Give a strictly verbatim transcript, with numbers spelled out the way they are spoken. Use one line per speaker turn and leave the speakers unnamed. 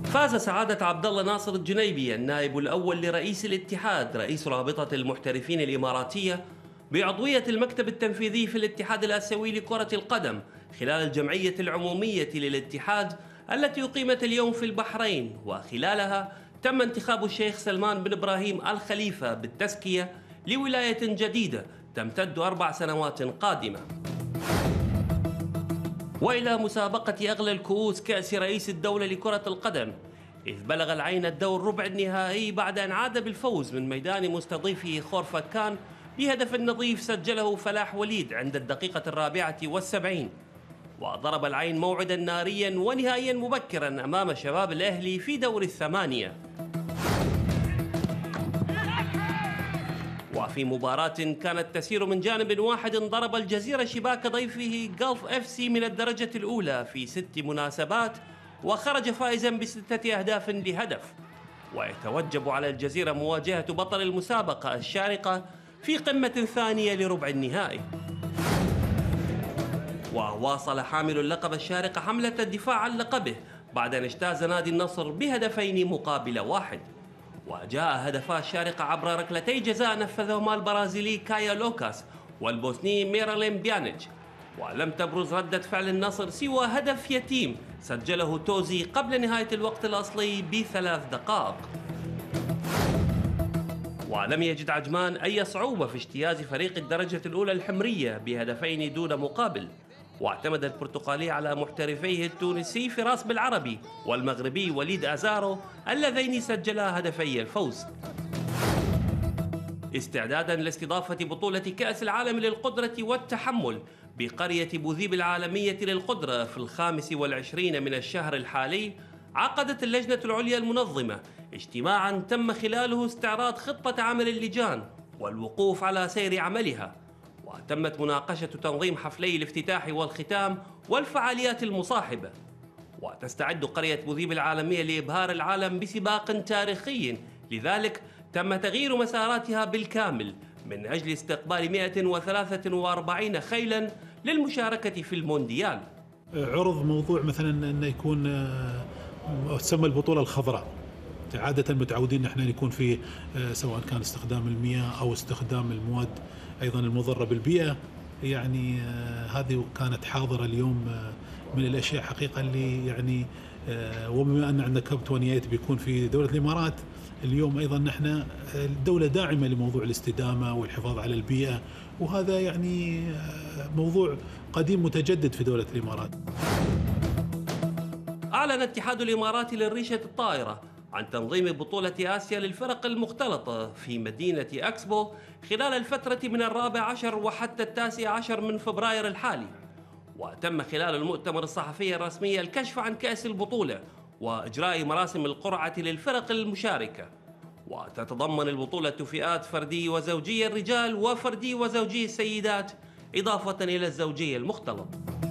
فاز سعادة عبد الله ناصر الجنيبي النائب الأول لرئيس الاتحاد رئيس رابطة المحترفين الإماراتية بعضوية المكتب التنفيذي في الاتحاد الآسيوي لكرة القدم خلال الجمعية العمومية للاتحاد التي أقيمت اليوم في البحرين، وخلالها تم انتخاب الشيخ سلمان بن إبراهيم الخليفة بالتزكية لولاية جديدة تمتد أربع سنوات قادمة. وإلى مسابقة أغلى الكؤوس كأس رئيس الدولة لكرة القدم، إذ بلغ العين الدور ربع النهائي بعد أن عاد بالفوز من ميدان مستضيفه خورفكان بهدف نظيف سجله فلاح وليد عند الدقيقة الرابعة والسبعين، وضرب العين موعدا ناريا ونهائيا مبكرا أمام شباب الأهلي في دور الثمانية. وفي مباراة كانت تسير من جانب واحد، ضرب الجزيرة شباك ضيفه غلف اف سي من الدرجة الأولى في ست مناسبات وخرج فائزا بستة أهداف لهدف، ويتوجب على الجزيرة مواجهة بطل المسابقة الشارقة في قمة ثانية لربع النهائي. وواصل حامل اللقب الشارقة حملة الدفاع عن لقبه بعد أن اجتاز نادي النصر بهدفين مقابل واحد، وجاء هدفا الشارقة عبر ركلتي جزاء نفذهما البرازيلي كايا لوكاس والبوسني ميرالين بيانيتش، ولم تبرز ردة فعل النصر سوى هدف يتيم سجله توزي قبل نهاية الوقت الأصلي بثلاث دقائق. ولم يجد عجمان أي صعوبة في اجتياز فريق الدرجة الأولى الحمرية بهدفين دون مقابل، واعتمد البرتغالي على محترفيه التونسي فراس بالعربي والمغربي وليد أزارو اللذين سجلا هدفي الفوز. استعدادا لاستضافة بطولة كأس العالم للقدرة والتحمل بقرية بوذيب العالمية للقدرة في الخامس والعشرين من الشهر الحالي، عقدت اللجنة العليا المنظمة اجتماعا تم خلاله استعراض خطة عمل اللجان والوقوف على سير عملها، وتمت مناقشة تنظيم حفلي الافتتاح والختام والفعاليات المصاحبة. وتستعد قرية بوذيب العالمية لإبهار العالم بسباق تاريخي، لذلك تم تغيير مساراتها بالكامل من أجل استقبال مئة وثلاثة وأربعين خيلا للمشاركة في المونديال.
عرض موضوع مثلا أنه يكون تسمى البطولة الخضراء، عادة متعودين نحن يكون في سواء كان استخدام المياه أو استخدام المواد أيضا المضرة بالبيئة، يعني هذه كانت حاضرة اليوم من الأشياء حقيقة اللي يعني، وبما أن عندنا كاب ثمانية بيكون في دولة الإمارات اليوم، أيضا نحن الدولة داعمة لموضوع الاستدامة والحفاظ على البيئة، وهذا يعني موضوع قديم متجدد في دولة الإمارات.
أعلن اتحاد الإمارات للريشة الطائرة عن تنظيم بطولة آسيا للفرق المختلطة في مدينة أكسبو خلال الفترة من الرابع عشر وحتى التاسع عشر من فبراير الحالي. وتم خلال المؤتمر الصحفي الرسمي الكشف عن كأس البطولة وإجراء مراسم القرعة للفرق المشاركة، وتتضمن البطولة فئات فردي وزوجي الرجال وفردي وزوجي السيدات، إضافة إلى الزوجي المختلط.